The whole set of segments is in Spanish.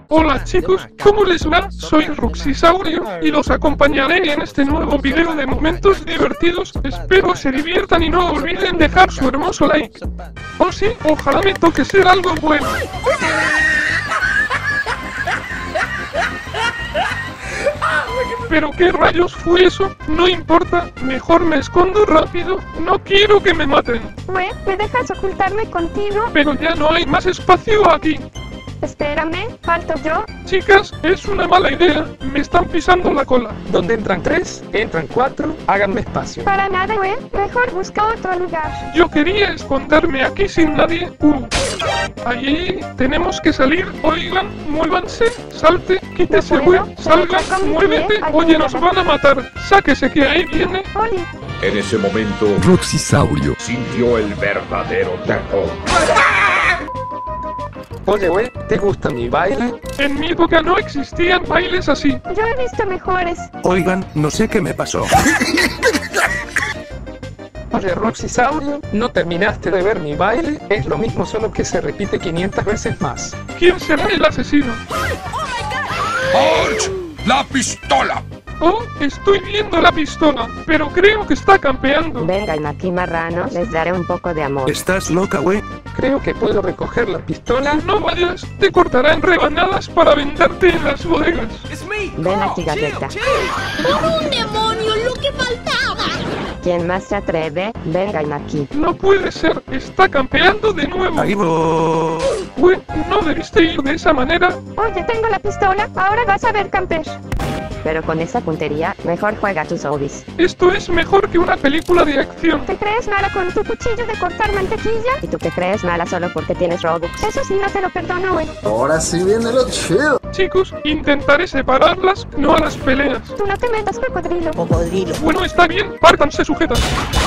Hola chicos, ¿cómo les va? Soy Roxisaurio y los acompañaré en este nuevo video de momentos divertidos. Espero se diviertan y no olviden dejar su hermoso like. Oh sí, ojalá me toque ser algo bueno. ¿Pero qué rayos fue eso? No importa, mejor me escondo rápido. No quiero que me maten. ¿Me dejas ocultarme contigo? Pero ya no hay más espacio aquí. Espérame, falto yo. Chicas, es una mala idea. Me están pisando la cola. Donde entran 3, entran 4, háganme espacio. Para nada, mejor busca otro lugar. Yo quería esconderme aquí sin nadie. Ahí, tenemos que salir. Oigan, muévanse, salte, quítese, No puedo, salga, pero con mi muévete. pie, Oye, nos ayúdame. van a matar. Sáquese que ahí viene. Oli, En ese momento Roxisaurio. sintió el verdadero terror. Oye, güey, ¿te gusta mi baile? En mi época no existían bailes así. yo he visto mejores. Oigan, no sé qué me pasó. Oye, Roxisaurio, ¿no terminaste de ver mi baile? Es lo mismo, solo que se repite 500 veces más. ¿Quién será el asesino? ¡Halt! ¡La pistola! Oh, estoy viendo la pistola, pero creo que está campeando. Vengan aquí marranos, les daré un poco de amor. ¿Estás loca, güey? Creo que puedo recoger la pistola. No vayas, te cortará en rebanadas para venderte en las bodegas. Ven aquí, galleta. ¡Un demonio, lo que faltaba! ¿Quién más se atreve? Vengan aquí. No puede ser, está campeando de nuevo. Ahí voy. Güey, no debiste ir de esa manera. Oye, tengo la pistola, ahora vas a ver camper. Pero con esa puntería, mejor juega tus hobbies. Esto es mejor que una película de acción. ¿Te crees mala con tu cuchillo de cortar mantequilla? ¿Y tú te crees mala solo porque tienes Robux? Eso sí, no te lo perdono, Ahora sí viene lo chido. Chicos, intentaré separarlas, no a las peleas. Tú no te metas, cocodrilo. Bueno, está bien, pártanse sujetas.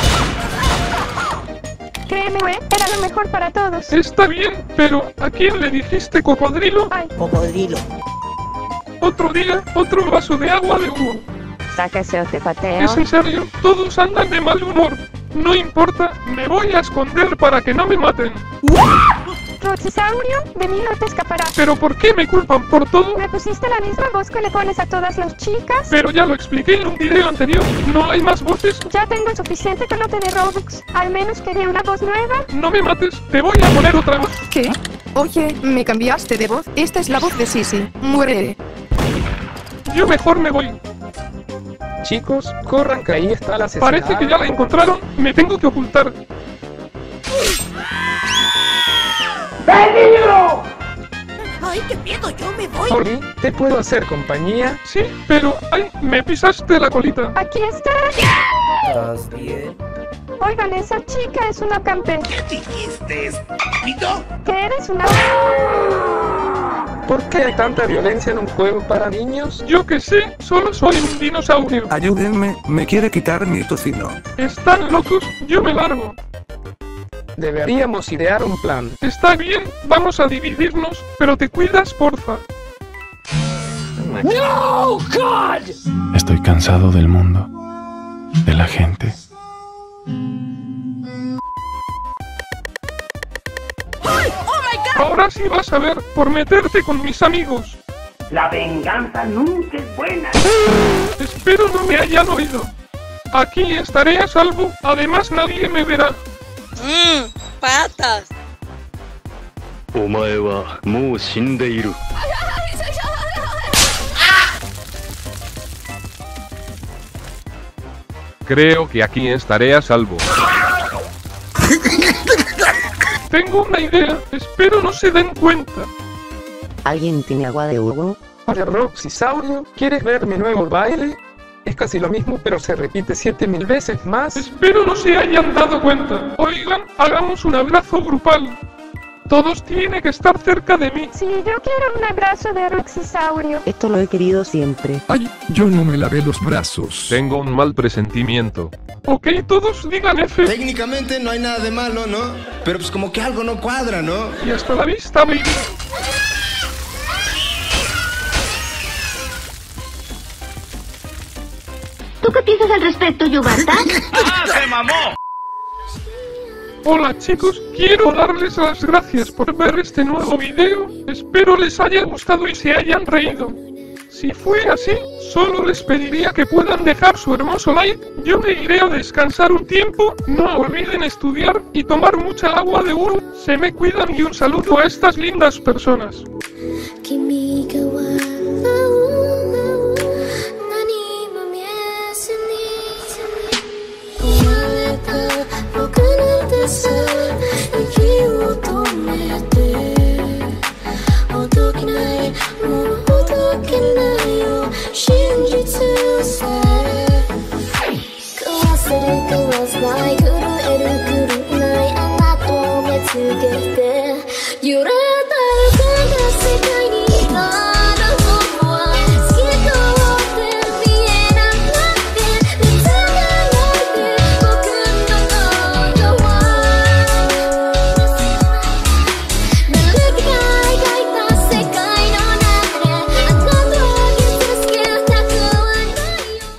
Créeme, era lo mejor para todos. Está bien, pero ¿a quién le dijiste cocodrilo? Ay, Otro día, otro vaso de agua de Hugo. Sáquese o te pateo. ¿Es en serio? Todos andan de mal humor. No importa, me voy a esconder para que no me maten. Roxisaurio, de mí no te escaparás. ¿Pero por qué me culpan por todo? ¿Me pusiste la misma voz que le pones a todas las chicas? Pero ya lo expliqué en un video anterior. ¿No hay más voces? Ya tengo suficiente que no te dé Robux. Al menos quería una voz nueva. No me mates, te voy a poner otra voz. ¿Qué? Oye, me cambiaste de voz. Esta es la voz de Sisi. Muere. Yo mejor me voy. Chicos, corran que ahí está la asesinada. Parece que ya la encontraron. Me tengo que ocultar. ¡Ay, qué miedo! ¡Yo me voy! Oli, ¿te puedo hacer compañía? Sí, pero... ¡Ay! Me pisaste la colita. Aquí está. ¿Estás bien? Oigan, esa chica es una camper. ¿Qué dijiste, estúpido? ¿Qué eres una? ¿Por qué hay tanta violencia en un juego para niños? Yo que sé, solo soy un dinosaurio. Ayúdenme, me quiere quitar mi tocino. ¿Están locos? Yo me largo. Deberíamos idear un plan. Está bien, vamos a dividirnos, pero te cuidas, porfa. Estoy cansado del mundo, de la gente. Ahora sí vas a ver por meterte con mis amigos. La venganza nunca es buena. Espero no me hayan oído. Aquí estaré a salvo, además nadie me verá. ¡Patas! Creo que aquí estaré a salvo. Tengo una idea, espero no se den cuenta. ¿Alguien tiene agua de Hugo? Oye, Roxisaurio, ¿quieres ver mi nuevo baile? Es casi lo mismo, pero se repite 7000 veces más. Espero no se hayan dado cuenta. Oigan, hagamos un abrazo grupal. Todos tienen que estar cerca de mí. Sí, yo quiero un abrazo de Roxisaurio. Esto lo he querido siempre. Ay, yo no me lavé los brazos. Tengo un mal presentimiento. Ok, todos digan F. Técnicamente no hay nada de malo, ¿no? Pero pues como que algo no cuadra, ¿no? Y hasta la vista, baby. ¿Tú qué piensas al respecto, Yubata? ¡Ah, se mamó! Hola chicos, quiero darles las gracias por ver este nuevo video, espero les haya gustado y se hayan reído. Si fue así, solo les pediría que puedan dejar su hermoso like, yo me iré a descansar un tiempo, no olviden estudiar y tomar mucha agua de oro, se me cuidan y un saludo a estas lindas personas.